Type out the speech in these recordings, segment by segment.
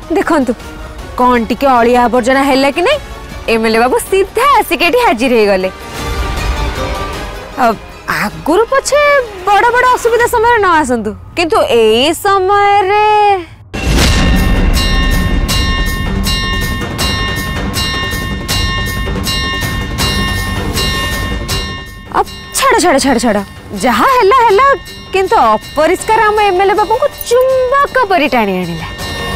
देखंतु कौन टिके अलिया आवर्जना हैला कि नहीं एमएलए बाबू सीधा आसिक हाजिर हो गले। आगुरु पछे बड़ बड़ असुविधा समय न आसंतु किंतु ए समय रे अब छाड़ छाड़ छाड़ छाड़ जहा हैला हैला किंतु अपरिष्कार हम एमएलए बाबू को चुंबक परि टाणी आनिला।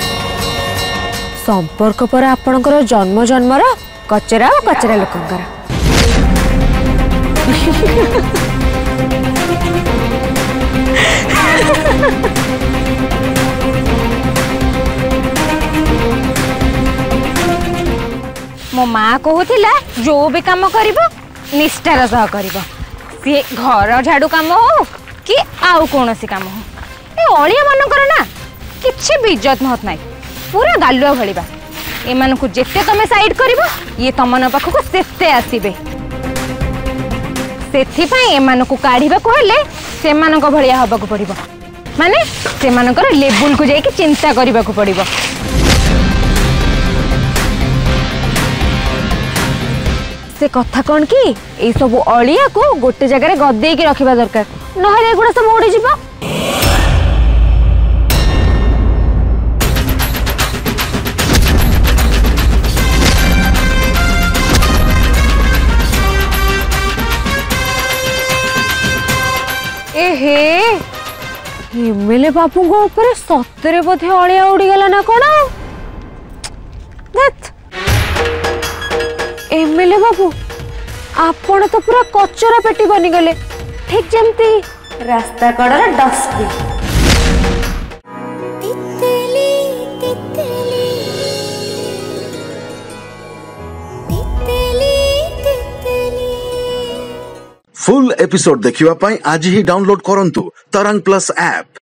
संपर्क पर आपणकर जन्म जन्मर कचरा और कचरा लोकंकर मो माँ कहूला जो भी काम करिबो निष्ठार सह करिबो सी घर झाड़ू काम हो कि आउ कौन सी काम हो ए अलिया मानकर ना किछि भी इज्जत महत नाही पूरा गालुआ भलिबा एमान को जेते तमे साइड करिबो ये तमन पाख को सेते आसीबे सेथि पई एमान को काढिबा को हेले सेमान को भलिया हबा को पड़िबो माने सेमान को लेवल को जाई कि चिंता करिबा को पड़िबो। से कथा कौन कि ए सब अलिया को गोटे जगह गदे की रखिबा दरकार नहले एगुडा सब उड़ी जिवो। एहे एमएलए बाबू को ऊपर सतरे बोधे अलिया उड़ी गला ना कोन देख एमएलए बाबू आपण तो पूरा कचरा पेटी बनी गले ठीक जमती रास्ता कड़र डस्टबिन। तितली तितली तितली तितली फुल एपिसोड देखिवा पाई आज ही डाउनलोड करंतु तरंग प्लस ऐप।